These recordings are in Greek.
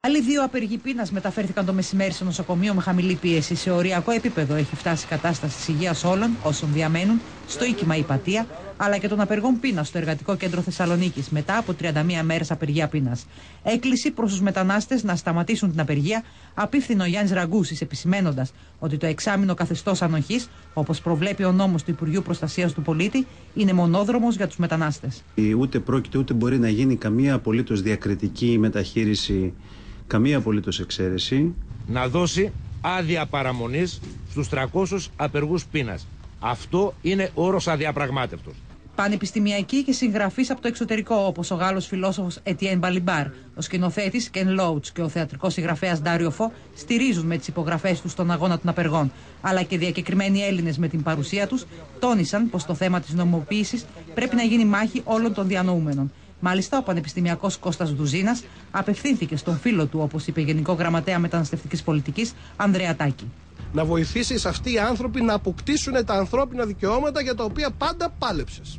Άλλοι 2 απεργοί πείνας μεταφέρθηκαν το μεσημέρι στο νοσοκομείο με χαμηλή πίεση. Σε οριακό επίπεδο έχει φτάσει η κατάσταση της υγείας όλων όσων διαμένουν στο οίκημα Ιπατία, αλλά και των απεργών πείνας στο Εργατικό Κέντρο Θεσσαλονίκης μετά από 31 μέρες απεργία πείνας. Έκκληση προς τους μετανάστες να σταματήσουν την απεργία απίφθηνε ο Γιάννης Ραγκούσης, επισημένοντας ότι το εξάμηνο καθεστώς ανοχής, όπως προβλέπει ο νόμος του Υπουργείου Προστασίας του Πολίτη, είναι μονόδρομος για τους μετανάστες. Ούτε πρόκειται ούτε μπορεί να γίνει καμία απολύτως διακριτική μεταχείριση, καμία απολύτως εξαίρεση. Να δώσει άδεια παραμονής στους 300 απεργούς πείνας. Αυτό είναι όρος αδιαπραγμάτευτος. Πανεπιστημιακοί και συγγραφείς από το εξωτερικό, όπως ο Γάλλος φιλόσοφος Ετιέν Μπαλιμπάρ, ο σκηνοθέτης Κεν Λόουτς και ο θεατρικός συγγραφέας Ντάριο Φω, στηρίζουν με τις υπογραφές τους τον αγώνα των απεργών. Αλλά και διακεκριμένοι Έλληνες με την παρουσία τους τόνισαν πως το θέμα της νομιμοποίησης πρέπει να γίνει μάχη όλων των διανοούμενων. Μάλιστα, ο πανεπιστημιακός Κώστας Δουζίνας απευθύνθηκε στον φίλο του, όπως είπε Γενικό Γραμματέα Μεταναστευτικής Πολιτικής, Ανδρέα Τάκη. Να βοηθήσεις αυτοί οι άνθρωποι να αποκτήσουν τα ανθρώπινα δικαιώματα για τα οποία πάντα πάλεψες.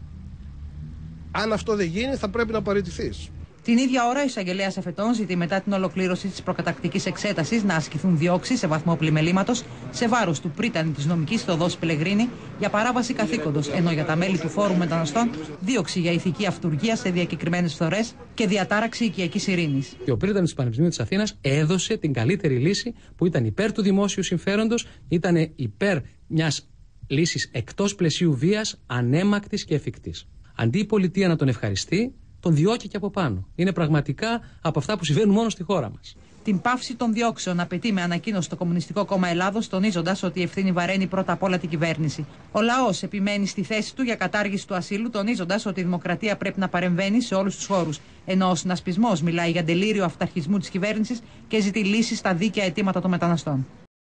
Αν αυτό δεν γίνει, θα πρέπει να παραιτηθείς. Την ίδια ώρα, ο εισαγγελέας εφετών ζητεί μετά την ολοκλήρωση της προκαταρκτικής εξέτασης να ασκηθούν διώξεις σε βαθμό πλημελήματος σε βάρος του πρίτανη της νομικής Θοδόση Πελεγρίνη για παράβαση καθήκοντος, ενώ για τα μέλη του Φόρουμ Μεταναστών δίωξη για ηθική αυτουργία σε διακεκριμένες φθορές και διατάραξη οικιακής ειρήνης. Και ο πρίτανης του Πανεπιστημίου της Αθήνας έδωσε την καλύτερη λύση που ήταν υπέρ του δημόσιου συμφέροντος, ήταν υπέρ μιας λύσης εκτός πλαισίου βίας, ανέμακτης και εφικτής. Αντί η πολιτεία να τον ευχαριστεί, τον διώκει και από πάνω. Είναι πραγματικά από αυτά που συμβαίνουν μόνο στη χώρα μας. Την πάυση των διώξεων απαιτεί με ανακοίνωση το Κομμουνιστικό Κόμμα Ελλάδος, τονίζοντας ότι η ευθύνη βαραίνει πρώτα απ' όλα την κυβέρνηση. Ο λαός επιμένει στη θέση του για κατάργηση του ασύλου, τονίζοντας ότι η δημοκρατία πρέπει να παρεμβαίνει σε όλους τους χώρους. Ενώ ο συνασπισμός μιλάει για ντελήριο αυταρχισμού της κυβέρνησης και ζητεί λύσεις στα δίκαια αιτήματα των μεταναστών.